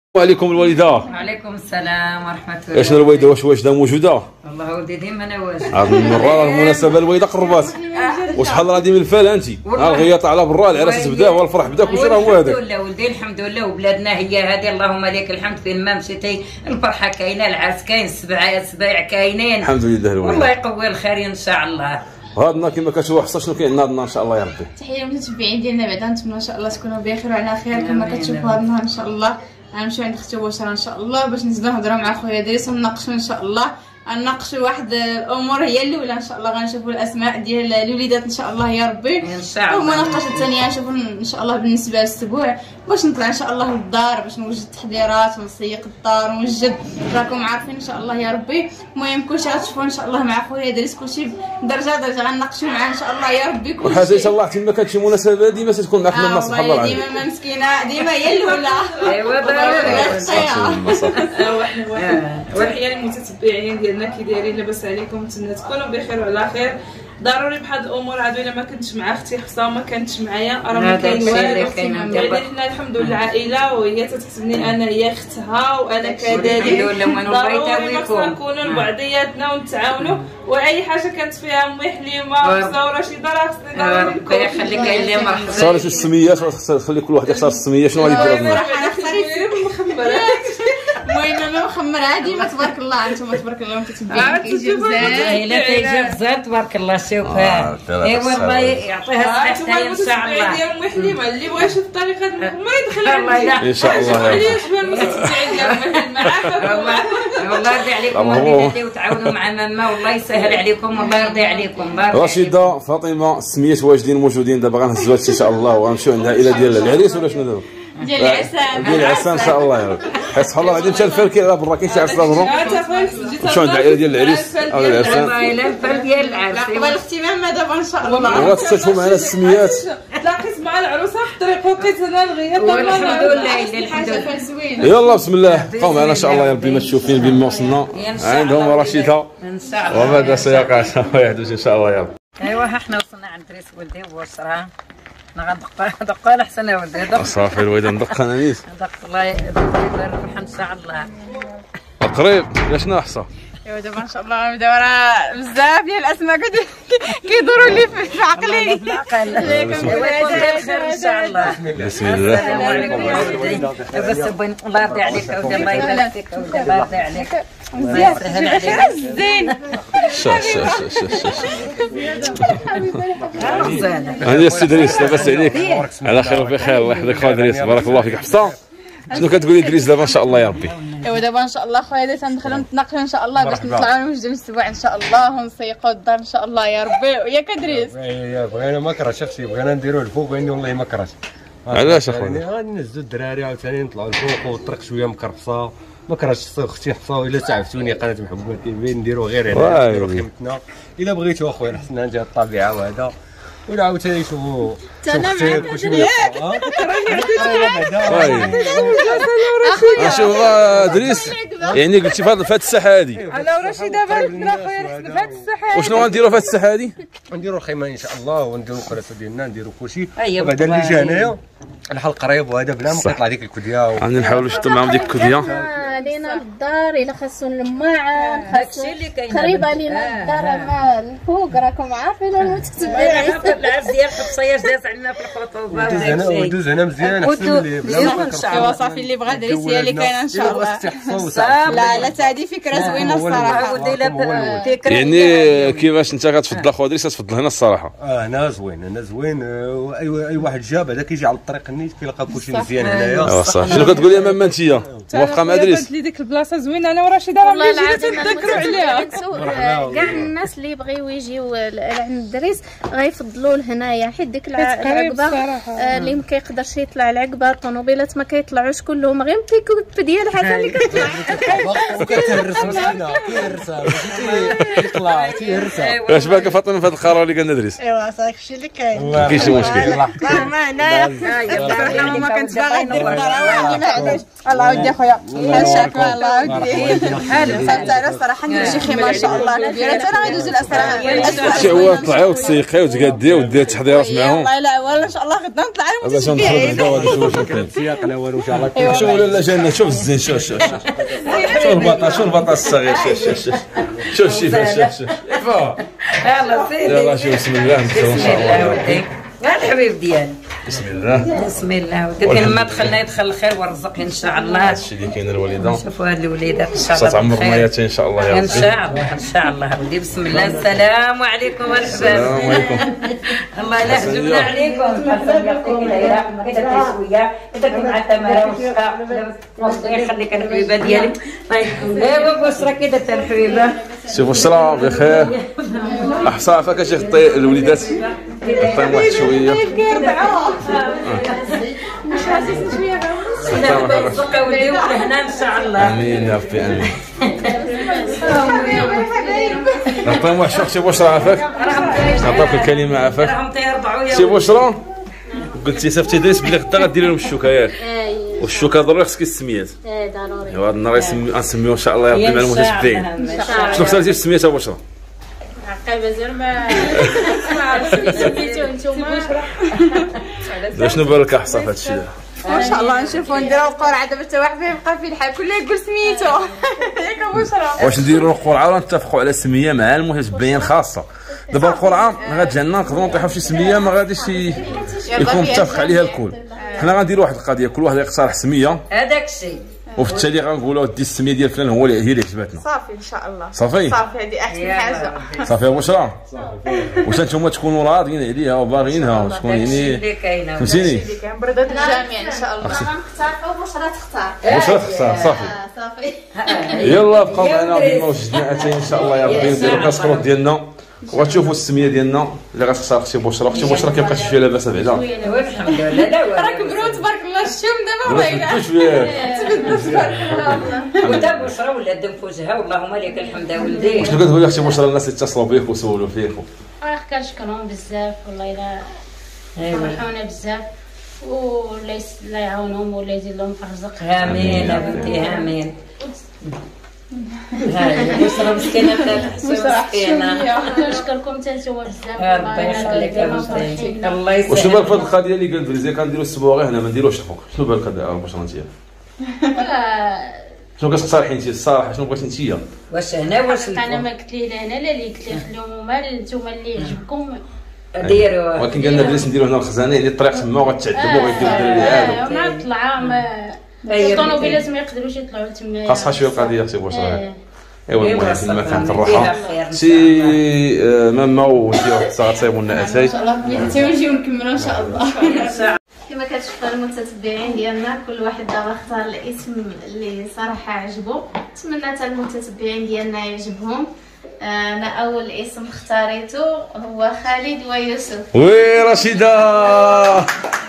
وعليكم الوالده. وعليكم السلام ورحمه الله. شنو الوالده واش واجده موجوده؟ والله ودي ديما انا واجده. هذه المره المناسبه الوالده قربات وشحال راضي من الفال انت؟ الغياط على برا العرس بدا والفرح بدا كلشي راه هو هذاك. الحمد لله ولدي الحمد لله وبلادنا هي هذه اللهم لك الحمد فين ما مشيتي الفرحه كاينه العرس كاين السبايع كاينين الحمد لله الوالده. والله يقوي الخير ان شاء الله. هادنا كما كتشوفوا حصه شنو كاين هادنا ان شاء الله يا ربي. تحيه للمتتبعين ديالنا بعدا نتمنى ان شاء الله تكونوا بخير وعلى خير كما كتشوفوا هذا النهار ان شاء الله. غنمشيو عند اختي بشرى ان شاء الله باش نزيدو نهضروا مع خويا دريس ونناقشوا ان شاء الله نناقشوا واحد الامور هي الاولى ان شاء الله غنشوفوا الاسماء ديال الوليدات ان شاء الله يا ربي ان شاء الله. والمناقشه الثانيه نشوفوا ان شاء الله بالنسبه للاسبوع باش نطلع ان شاء الله للدار باش نوجد التحضيرات ونسيق الدار ونوجد راكم عارفين ان شاء الله يا ربي. المهم كلشي غتشوفوا ان شاء الله مع خويا دريس كلشي درجه غنناقشوا معاه ان شاء الله يا ربي كلشي. وحاجه ان شاء الله حتى ما كانت شي مناسبه ديما تكون معك من الناس سبحان الله العظيم. ديما ما مسكينه ديما هي الاولى. ايوا ضروري. وتحيه للمتتبعين ديالنا كي دايرين لاباس عليكم نتمنى تكونوا بخير وعلى خير. ضروري بحال الامور هادو الا ما كنتش مع اختي حفصه وما كانتش معايا راه ما كاين والو. يعني حنا الحمد لله عائله وهي تتحسبني انا هي اختها وانا كذلك. ضروري خصنا نكونوا لبعضياتنا ونتعاونوا واي حاجه كانت فيها امي حليمه وحفصه ورشيده راه خصني ضروري نكون. ربي يخليك اللي مرحبا. صار السميات خلي كل واحد يختار السميه شنو غادي يدير لنا. المهم انا مخمره ديما تبارك الله انتم تبارك الله متتبعين كيجي بزاف لا تيجي بزاف تبارك الله شوفها. اي والله يعطيها الصحه ان شاء الله. ديال امي حليمه اللي بغى يشوف الطريقه المهم يدخل ان شاء الله. علاش ما المتتبعين ديال امي معاها والله يرضي عليكم وليداتي وتعاونوا مع ماما والله يسهل عليكم والله يرضي عليكم. رشيده فاطمه السميات واجدين موجودين دابا غنهزوا هادشي ان شاء الله وغنمشيو عند العائله ديال العريس ولا شنو دابا؟ ديال العسام ديال العسام ان شاء الله يا رب. حيت سبحان الله غادي نمشي الفركي على برا كاين شي عرس برا شنو عند العائله ديال العريس او العسام والله الفرد ديال العرس قبل الاهتمام دابا ان شاء الله وغتستشفوا معنا السميات. تلاقيت مع العروسه في الطريق ولقيت انا الغياب والحمد لله الحمد لله. زوينه يلا بسم الله بقاو معنا ان شاء الله يا ربي ما تشوفين بين ما وصلنا عندهم رشيده ان شاء الله وماذا سيقع يحدث ان شاء الله يا رب. ايوا حنا وصلنا عند دريس ولدي وبشرى انا غندق لحسن ولدي دق صافي الوالده ندق انا نيت دق الله يبارك ان شاء الله. قريب شنو حصه ايوا دابا ان شاء الله نبداو راه بزاف ديال الاسماء كيدوروا لي في عقلي. خير ان شاء الله. بسم الله. السلام عليكم يا ولدي. بس بغيت الله يرضي عليك اودي الله يبارك فيك اودي الله يرضي عليك. الله يسهل عليك. زين هاني السي دريس لاباس عليك على خير وبخير الله يحفظك خويا دريس بارك الله فيك. حفصه شنو كتقولي دريس دابا ان شاء الله يا ربي؟ ايوا دابا ان شاء الله خويا دريس ندخلوا نتناقشوا ان شاء الله باش نطلعوا نوجدوا الاسبوع ان شاء الله ونسيقوا الدار ان شاء الله يا ربي. ياك ادريس بغينا ما كرهتش اختي بغينا نديروه الفوق واني والله ما كرهت. علاش اخويا؟ غادي نهزوا الدراري عاوتاني نطلعوا الفوق والطريق شويه مكرفصه ما كرهتش اختي حفصه الا تعبتوني قناه محبوبه كيفين نديروا غير هنا نديروا خيمتنا الا بغيتوا اخويا حسنا نجي الطبيعه وهذا ولا عاوتاني شوفوا اختي كلشي شوف دريس يعني قلتي في هذه الساحه هذه انا رشيده باركنا خويا في هذه الساحه وشنو غنديروا في هذه الساحه هذه؟ نديروا الخيمه ان شاء الله ونديروا الكراسه ديالنا نديروا كلشي أيوة وبعد اللي جا هنايا الحال قريب وهذا بلا ما كيطلع ديك الكديه غادي نحاولوا نشدوا معاهم ديك الكديه. لينا الدار الا خاصو الماعن هادشي اللي كاين قريبه لينا الدار مع الفوق راكم عارفين المتتبعين. العرس ديال حفصياش داز عندنا في الخطوبه ودوز هنا مزيان احسن اللي بلا ما ايوا صافي اللي بغى دريس هي اللي كاينه ان شاء الله. لا لا هذه فكره زوينه الصراحه. يعني كيفاش انت كتفضل اخويا دريس تفضل هنا الصراحه؟ هنا زوين هنا زوين اي واحد جا بعدا كيجي على الطريق النيت كيلقى كلشي مزيان هنايا. صافي شنو كتقولي يا ماما انت موافقه مع دريس؟ قالت لي ديك البلاصه زوينه انا ورشيده راه ملي جينا تنذكروا عليها. كاع الناس اللي بغيو يجيو عند الدريس غيفضلوا لهنايا حيت ديك العقبه اللي ما كيقدرش يطلع العقبه الطوموبيلات ما كيطلعوش كلهم غير البيكوب ديال حسن اللي كتطلع وكتهرس مسكينه كيهرسها كيطلع كيهرسها. واش باك فاطمه في هذا القرار اللي قالنا دريس؟ ايوا صافي هادشي اللي كاين ما كاينش مشكل. ما هنايا ما كنتش باغا ندير الدار الله ودي خويا بحال شافوا الله ودي بحال انا الصراحه ندير شي خيمه ان شاء الله كبيره حتى انا غيدوزو الاسرار شي هو طلعي وتسيقي وتقادي ودير التحضيرات معاهم والله لا والله ان شاء الله غدا نطلع لهم باش ندخلوا بعدا وهذا شوف السياق لا والو ان شاء الله شوف لا جانا شوف الزين شوف شوف البطاط الصغير شوف شوف يلا سيدي يلا شوف بسم الله بسم الله ودي الحبيب ديالي بسم الله بسم الله ودي لما دخلنا يدخل الخير والرزق ان شاء الله. هادشي اللي كاين الوالده شوفوا هاد الوليدات ان شاء الله تعمر مياتين ان شاء الله يا ربي ان شاء الله ان شاء الله ودي بسم الله. السلام عليكم الاحباب. السلام عليكم. الله لا يحجبنا عليكم كذا شويه كذا مع التماره والشقاق الله يخليك الحبيبه ديالي. ايوا بشرى كي درت الحبيبه شوف بشرى بخير احسن عفاك شي غطي الوليدات غطيهم واحد شويه مش حاسس شويه الرزق ودي ولهنا ان شاء الله. امين يا ربي امين. نعطيهم واحد شي بشرى عفاك نعطيك الكلمه عفاك راهم تيربعوا شي بشرى قلتي صافتي دريس بلي غدا غديري لهم الشوكه ياك والشوكه ضروري خصك السميات. ضروري ايوا هذا النهار غنسميوه ان شاء الله يا ربي مع المتتبعين. شنو اختارتي في السميات يا بشرى؟ عقيبه زعما سميتو نتوما شنو بالك احسن في هذا الشيء؟ ما شاء الله نشوفوا نديروا القرعه دابا حتى واحد فيه يبقى في الحال كله يقول سميتو ياك بشرى. واش نديروا القرعه ولا نتفقوا على سميه مع المتتبعين خاصه؟ دابا القرعه غتجي لنا نقدروا نطيحوا في شي سميه ما غاديش يكون متفق عليها الكل. حنا غنديروا واحد القضيه كل واحد يقترح سميه هذاك الشيء وفي التالي غنقولوا دي السميه ديال فلان هي اللي عجبتنا. صافي ان شاء الله صافي هذه احسن حاجه. صافي يا بشرى واش نتوما تكونوا راضيين عليها وباغيينها وتكون يعني اللي كاينه فهمتيني برضا الجميع ان شاء الله. غنختاروا بشرى تختار بشرى تختار صافي صافي. يلا بقاو معنا بما وجدنا اتاي ان شاء الله يا ربي نديروا كاسكروط ديالنا وغتشوفوا السميه ديالنا اللي غتختار اختي بشرى. اختي بشرى كيبقى فيها لاباس بعدا والحمد لله. لا راك برو تبارك الله الشوم دابا ما تبدلوش فيها تبدلت تبارك الله. وتا بشرى ولا دم في وجهها واللهم لك الحمد ولدي. شنو كتقولي اختي بشرى الناس اللي اتصلوا بيك وسولوا فيك؟ كنشكرهم بزاف والله الا ايوا فرحونا بزاف ولا يعاونهم ولا يزيد لهم في الرزق. امين بنتي امين. هاي بشرى مسكينه مسكينه. كنشكركم حتى نتوما بزاف ربي يخليك يا بنتي الله يسلمك. وشنو بالك في هذه القضيه اللي قال دريزي كنديروا السبوع غير هنا ما نديروش الفوق؟ شنو بالك بشرى انت؟ شنو كتقترحي انت الصراحه شنو بغيتي انت؟ واش هنا واش انا ما قلت ليه لا انا لا اللي قلت ليه خليهم هما نتوما اللي يعجبكم ديروا. ولكن قالنا بلاش نديروا هنا الخزانه يعني الطريق تما وغتعذبوا وغيديروا الدراري عادو. مع الطلعه ما الطونوبيلات ما يقدروش يطلعوا تما. خاصها شويه القضيه اختي بشرى. ايوا المهم في المكان في فيها الراحه خير. سي ماما ودي واحد الساعه تصايبوا لنا اتاي ان شاء الله حتى نجيو نكملوا ان شاء الله. كما كتشوفوا المتتبعين ديالنا كل واحد دابا اختار الاسم اللي صراحه عجبو. نتمنى حتى المتتبعين ديالنا يعجبهم. انا اول اسم اختاريته هو خالد ويوسف. وي رشيده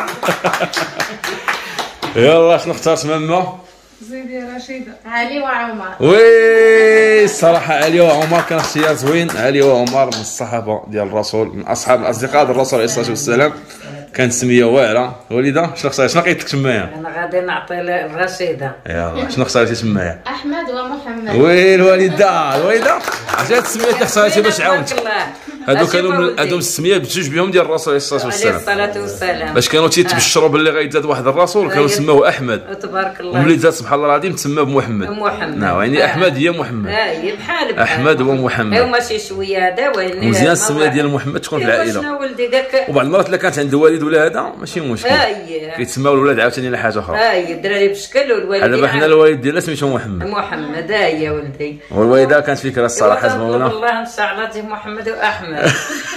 يلا شنو اختارت ماما؟ زيدي يا رشيده. علي وعمر. وي الصراحه علي وعمر كان اختيار زوين. علي وعمر من الصحابه ديال الرسول من اصحاب الاصدقاء ديال الرسول عليه الصلاه والسلام. كانت سميه واعره. وليده شنو اختارتي؟ شنو لقيتك تمايا؟ انا غادي نعطي للرشيده. يلا شنو اختارتي تمايا؟ احمد ومحمد. وي الوالده عرفتي هاد السميات اللي اختارتي باش عاونتك. هادو كانوا السميات بجوج بهم ديال الرسول عليه الصلاه والسلام. باش كانوا تيتبشروا باللي غيتزاد واحد الرسول كانوا سموه احمد. تبارك الله. وملي زاد سبحان الله العظيم تسمى بمحمد. نعم يعني احمد هي محمد. بحال احمد ومحمد. ايوا ماشي شويه هذا وين مزيان السميه ديال محمد تكون في العائله. شنو ولدي داك وبعض المرات الا كانت عند الوالد ولا هذا ماشي مشكل. كيتسماو الولاد عاوتاني على حاجه اخرى. الدراري بشكل والوالدين. دابا حنا الوالد ديالنا سميتو محمد. محمد يا ولدي. والوالده كانت فكره الصراحه زوينه. والله ان شاء الله تجي محمد واحمد.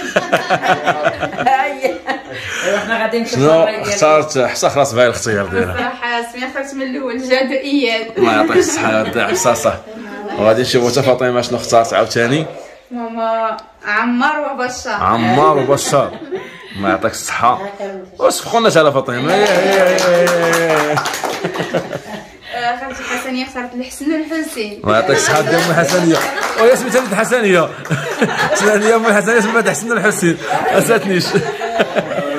احنا غادي نشوفوا. شنو اختارت حصه خلاص باغي الاختيار ديالها. صراحه سميه اخترت من الاول جاد واياد. الله يعطيك الصحه يا حصه صح. وغادي نشوفوا حتى فاطمه شنو اختارت عاوتاني. ماما عمار وبشار. عمار وبشار الله يعطيك الصحه. وسبقونا على فاطمه. خالتي حسنيه اختارت الحسن والحسين. الله يعطيك الصحه ديال ام حسنيه. وهي سميتها بنت حسنيه. سنانيه ام حسنيه سميتها حسن الحسين. اساتنيش.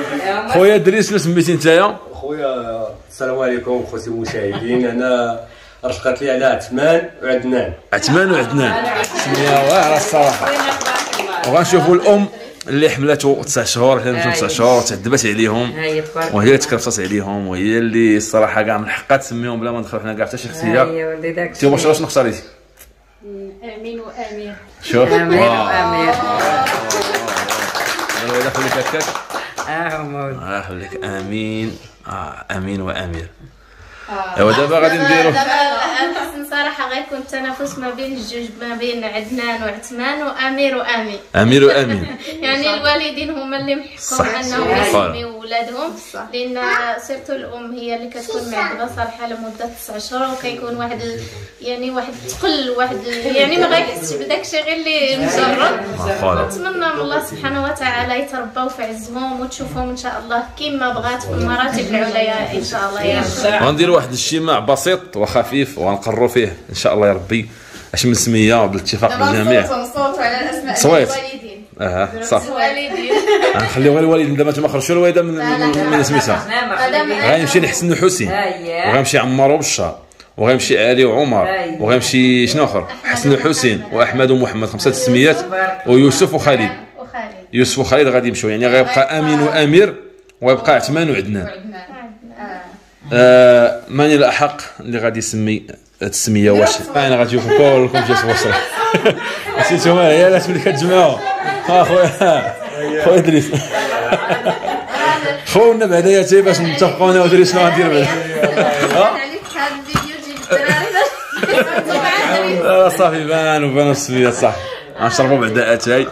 خويا دريس شنو سميتي نتايا؟ خويا السلام عليكم خوتي المشاهدين. انا رشقات لي على عثمان وعدنان. عثمان وعدنان سميه واعره الصراحه. وغنشوفوا الام اللي حملته 9 شهور، حملته 9 شهور وتعذبت عليهم، وهي اللي تكرفصت عليهم، وهي اللي الصراحه كاع من حقها تسميهم بلا ما ندخل حنا كاع حتى شي اختيار. انت بشرى شنو اختاريتي؟ امين وامير. شوف امين وامير. الله يخليك هكاك. مولي الله يخليك. امين. امين وامير. ايوا دابا غادي نديرو نحس صراحه غيكون التنافس ما بين الجوج، ما بين عدنان وعثمان وامير وامين. امير وامين يعني الوالدين هما اللي محقون انهم يسميو ولادهم، لان سيرتو الام هي اللي كتكون معذبه صراحه لمده 9 شهور، وكيكون واحد يعني واحد تقل واحد يعني ما غيحسش بداك الشيء غير اللي مجرد. نتمنى من الله سبحانه وتعالى يترباو في عزهم وتشوفهم ان شاء الله كما بغات في المراتب العليا ان شاء الله يا رب. غنديروا واحد الاجتماع بسيط وخفيف وغنقرروا فيه ان شاء الله يا ربي اش من سميه بالاتفاق بالجميع. نصوتوا على الاسماء صويت. الوالدين. صافي. الوالدين غنخليو غير الوالدين دابا ما خرجوا الوالده من سميتها. غيمشي لحسن وحسين، وغيمشي عمار وبشار، وغيمشي علي وعمر، وغيمشي شنو اخر حسن وحسين واحمد ومحمد، 5 تسميات، ويوسف وخالد. يوسف وخالد غادي يمشيو، يعني غيبقى امين وامير، ويبقى عثمان وعدنان. من الاحق اللي غادي يسمي التسميه؟ واش انا غنشوفكم كلكم جالسين وصل نسيتو هي الناس اللي كتجمعوا. خويا ادريس خونا بعدا تي باش نتفقوا انا وادريس شنو غندير بعدا. صافي بانوا السميات صح. غنشربوا بعدا اتاي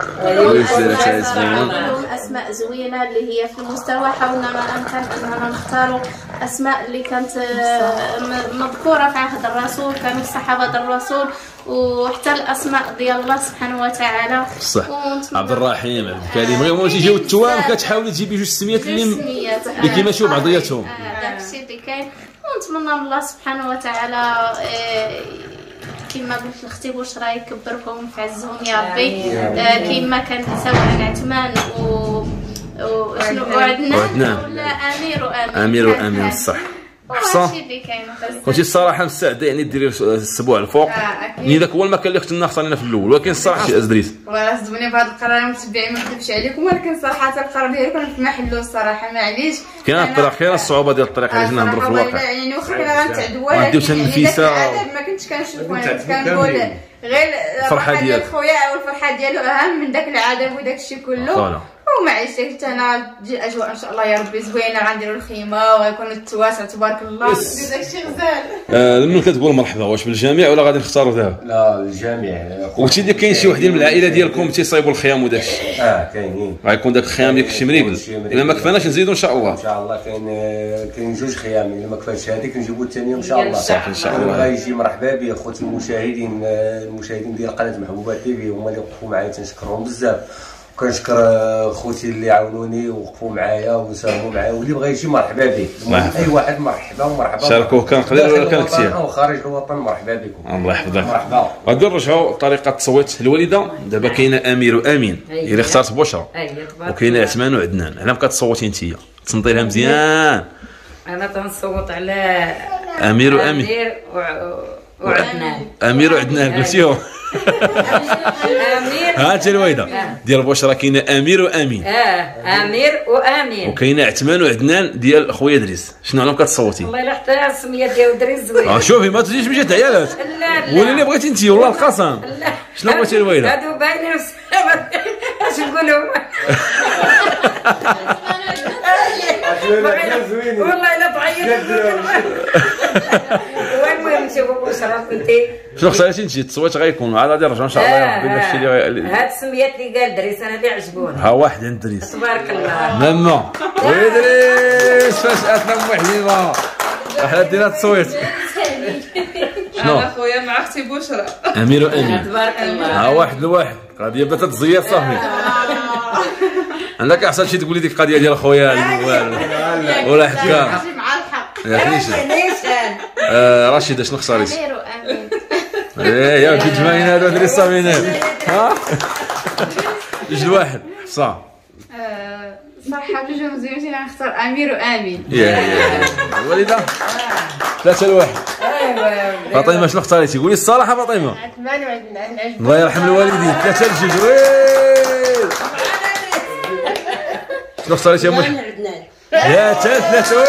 اسماء زوينه اللي هي في المستوى. حاولنا ما امكن اننا نختاروا اسماء اللي كانت مذكوره في عهد الرسول، كانوا الصحابه الرسول، وحتى الاسماء ديال الله سبحانه وتعالى. صح. عبد الرحيم، عبد الكريم، غير هما تيجيو التوام كتحاولي تجيبي جوج سميات اللي كيماشيو بعضياتهم. داكشي اللي كاين، ونتمنى من الله سبحانه وتعالى كما قلت لاختي بشرى يكبركم في عزهم يا ربي، كما كان سواء عثمان وشنو وعدنان ولا امير وامين. صح. حفصه كنتي الصراحه مستعده يعني ديري السبوع الفوق، يعني ذاك هو المكان اللي كنت خصني في الاول، ولكن الصراحه شي ازدريت صدموني بهذا القرار متبعي، ما نكذبش عليكم، ولكن صراحه القرار ديالي كان في محله الصراحه. معليش كاين الطريق، كاين الصعوبه ديال الطريق اللي جينا نهضروا في الواقع، يعني واخا كنا غنتعدوا، ولكن ما كنتش كنشوف، انا كنت كنقول غير الفرحه ديال خويا والفرحه ديالو اهم من داك العدم وداك الشيء كله. ومعليش حتى انا تجي الاجواء ان شاء الله يا ربي زوينه، غنديروا الخيمه وغيكون التواسع تبارك الله، داك الشيء غزال. ملي كتقول مرحبا واش بالجميع ولا غادي نختاروا دابا؟ لا الجميع. وقلتي لي كاين شي وحدين من العائله ديالكم تيصايبوا الخيام وداك الشيء؟ كاينين. غيكون داك الخيام ديك الشي مريقل، الا ما كفاناش نزيدوا ان شاء الله. ان شاء الله كاين 2 خيام، الا ما كفاتش هذيك نجيبوا الثانيه ان شاء الله. صح ان شاء الله. غيجي مرحبا بي اخوتي المشاهدين ديال قناه محبوبات تي في، هما اللي وقفوا معايا تنشكرهم بزاف، وكنشكر خوتي اللي عاونوني ووقفوا معايا وساهموا معايا، واللي بغى يجي مرحبا به. اي واحد مرحبا ومرحبا. شاركوه كان قليل ولا كان كثير او خارج الوطن، مرحبا بكم. الله يحفظك. مرحبا. غادي نرجعوا طريقه التصويت الوالده. دابا كاينه امير وامين هي اللي اختارت بشرى، وكاينه عثمان وعدنان. على ما كتصوتي انت تصنتي لها مزيان؟ انا تنصوت على امير وامين. وعدنان. امير وعدنان قلتيهم. امير. ها انت الوالده ديال بشرى كاينه امير وامين. امير وامين. وكاينه عثمان وعدنان ديال خويا دريس. شنو على ما كتصوتي؟ والله الا حتى السميه ديال دريس زوينه. شوفي ما تجيش بجد عيالات. لا ولا اللي بغيتي انت والله القسم. شنو بغيتي الوالده؟ هادو باينين اش نقولوا. والله الا تعيط. المهم نشوفوا بشرى بنتي. شنو اختاريتي انت؟ التصويت غيكون عاد غادي نرجعوا ان شاء الله يا ربي داكشي اللي هاد السميات اللي قال دريس انا اللي عجبوني. ها واحد عند دريس تبارك الله. ماما ويدريس فاجأتنا موحدينا. حنا دينا التصويت. شنو؟ انا خويا مع اختي بشرى. امير وامين. تبارك الله. ها واحد لواحد قضيه بدات تزيد صافي. عندك احسن شي تقولي ديك القضيه ديال خويا ولا حكا مع الحق نيشان. رشيده شنو اختاريتي؟ امير وامين. يا ولدي جماعين هادو دري الصامينات. ها جوج لواحد. حفصه صراحه بجوج مزيانين، غنختار امير وامين. يا الوالده 3-1. ايوا فاطمه شنو اختاريتي؟ قولي الصراحه فاطمه. عثمان وعدنان. الله يرحم الوالدين. 3 لجوج. شنو اختاريتي يا محمد؟ يا 3.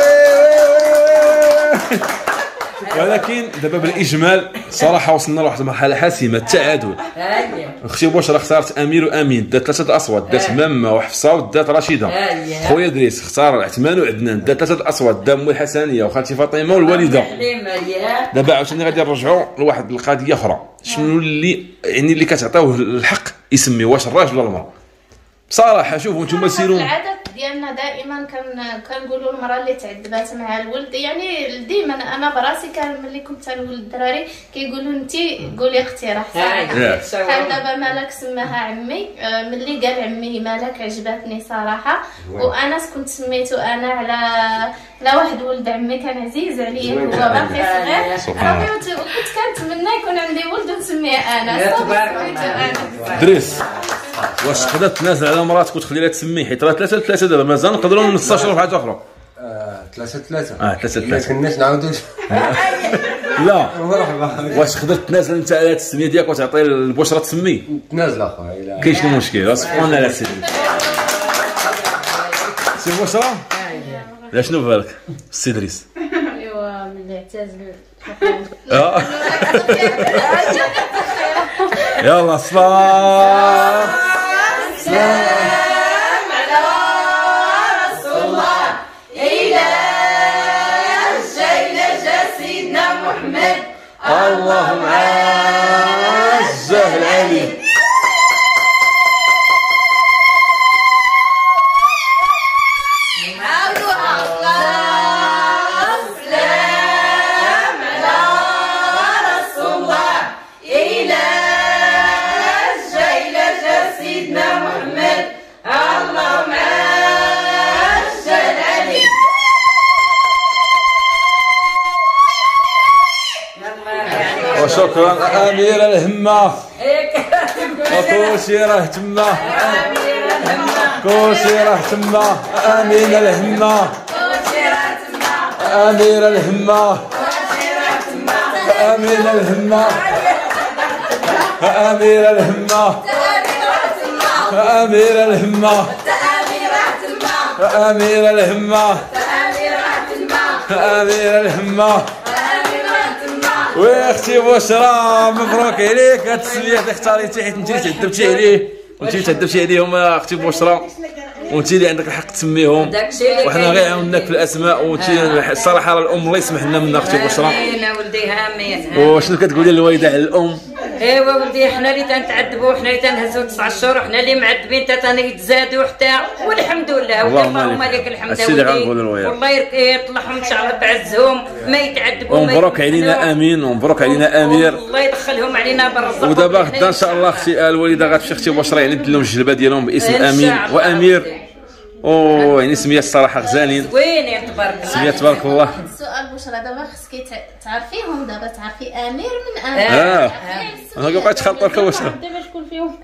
ولكن دابا بالاجمال صراحه وصلنا لواحد المرحله حاسمه، التعادل. اختي بشرى اختارت امير وامين، دات 3 الاصوات، دات ماما وحفصه ودات رشيده. خويا دريس اختار عثمان وعدنان، دات 3 الاصوات، دات ام الحسنيه وخالتي فاطمه والوالده. دابا عاوتاني غادي نرجعوا لواحد القضيه اخرى، شنو اللي يعني اللي كتعطيوه الحق يسمي، واش الراجل ولا المراه؟ بصراحه شوفوا نتوما سيروا. العادات ديالنا دائما كنقولوا المراه اللي تعذبات مع الولد، يعني ديما انا براسي كان ملي كنت تنولد الدراري كيقولوا انت قولي اقتراح صراحه. بحال دابا مالك سماها عمي، ملي قال عمي مالك عجبتني صراحه، وانا كنت سميته انا على واحد ولد عمي كان عزيز عليا هو باقي صغير صافي، وكنت كنتمنى يكون عندي ولد ونسميه انا. تبارك الله. دريس واش تقدر تنازل على مراتك وتخلي لها تسمي، حيت راه 3 دابا مازال نقدروا نستشروا في حاجه اخرى. 3 3 ما كناش نعاودوا. لا واش تقدر تنازل انت على التسميه ديالك وتعطي البشرى تسمي؟ تنازل اخويا، كاين شنو مشكل؟ سبحان الله سيدي. سي بشرى لا شنو بالك السي دريس؟ ايوا ملي اعتزل يلا صفار سلام على رسول الله، إلى جينا سيدنا محمد، اللهم عزه العلي. وشكرا امير الهمه. وكلشي راه تما، كلشي راه تما. امين الهمه، امير الهمه، امين الهمه، امير الهمه، امير الهمه، امير الهمه، امير الهمه. واختي بشرى مبروك عليك هاد التسميه اللي اختاريتي، حيت انت اللي تعذبتي عليه وانت اللي تعذبتي عليهم اختي بشرى، وانت اللي عندك الحق تسميهم، وحنا غير عاوناك في الاسماء، وانت الصراحه الام الله يسمح لنا منها اختي بشرى. امين ولدي امين. وشنو كتقولي للوالده على الام؟ ايوا ولدي حنا اللي تنتعذبوا، حنا اللي تنهزوا 9 شهور، حنا اللي معذبين تنيتزادوا حتى، والحمد لله اللهم لك الحمد ولدي، والله يطلعهم ان شاء الله بعزهم ما يتعذبوا. ومبروك علينا امين، ومبروك علينا امير، الله يدخلهم علينا بالرزق. ودابا غدا ان شاء الله اختي الوالده غتمشي اختي بشرى يعني دير لهم الجلبه ديالهم باسم امين وامير، يعني سميه الصراحه غزالين زوينين تبارك الله. سميه تبارك الله. السؤال بشرى دابا خصك تعرفيهم، دابا تعرفي امير من امير. انا بقيت تخلطوا لك واش دابا شكون فيهم؟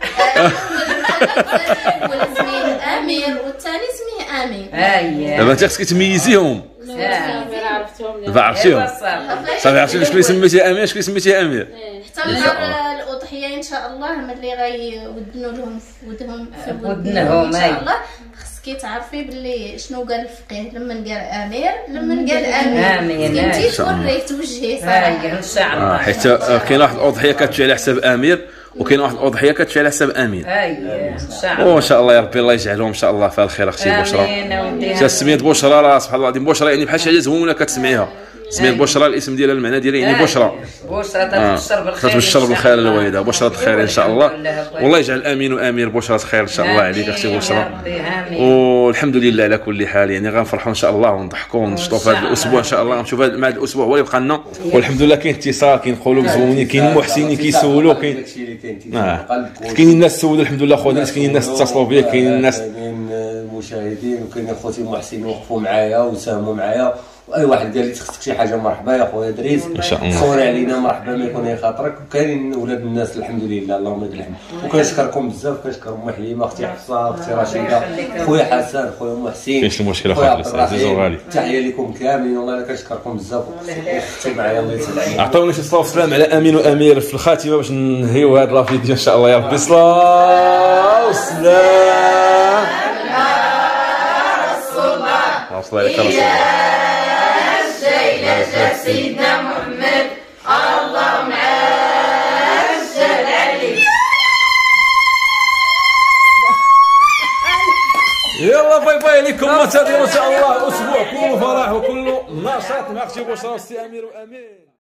سميه امير والثاني سميه امين. دابا انت خصك تميزيهم. دابا عرفتيهم صافي، عرفتي شكون اللي سميتيه امير شكون اللي سميتيه امير. حتى نهار الاضحيه ان شاء الله ملي غيودنوا لهم في ودنهم ان شاء الله خصك تعرفي باللي شنو قال الفقيه لما قال امير لما قال امين، انت توريت وجهي صراحه ان شاء الله. حيت كاين واحد الاضحيه كتمشي على حساب امير، وكاين واحد الاضحيه كتمشي على حساب امين. ان شاء الله. وان شاء الله يا ربي الله يجعلهم ان شاء الله في الخير اختي بشرى. امين. سميه بشرى راه سبحان الله العظيم، بشرى يعني بحال شي حاجه زوينه كتسمعيها. سميت بشرى الاسم ديالها المعنى ديالها يعني بشرى، بشرى تبشر بالخير، تبشر بالخير الوالده، بشرى الخير ان شاء الله، والله يجعل امين وامير بشرى خير ان شاء الله عليك اختي بشرى. والحمد لله على كل حال، يعني غنفرحوا ان شاء الله ونضحكوا ونشطوا في هذا الاسبوع ان شاء الله، نشوف هذا مع الاسبوع هو اللي بقى لنا، والحمد لله كاين اتصال، كاين قلوب زوينين، كاين محسنين كيسولوا، كاين كاين الناس سولوا الحمد لله خويا، كاين الناس اتصلوا بيا، كاين الناس المشاهدين، وكاين اخوتي المحسنين وقفوا معايا وساهموا معايا، واي واحد قال لي خصك شي حاجه مرحبا يا خويا دريس ان شاء الله صوري علينا مرحبا ما يكون خاطرك. وكاينين ولاد الناس الحمد لله اللهم لك الحمد. وكنشكركم بزاف كنشكر ام حليمه اختي حفصه اختي رشيده خويا حسن خويا ام حسين كاينش المشكله خويا عزيز وغالي تحيه لكم كاملين والله انا كنشكركم بزاف وختي معايا الله يسلمك. عطاونا شي صلاه وسلام على امين وامير في الخاتمه باش ننهيو هذا الفيديو ان شاء الله يا ربي. صلاه وسلام صلى عليك رسول الله سيدنا محمد اللهم عجل عليك. يلا باي باي لكم ان شاء الله اسبوع كله فرح وكله نشاط مع اختي بشرى وسي امير وامين.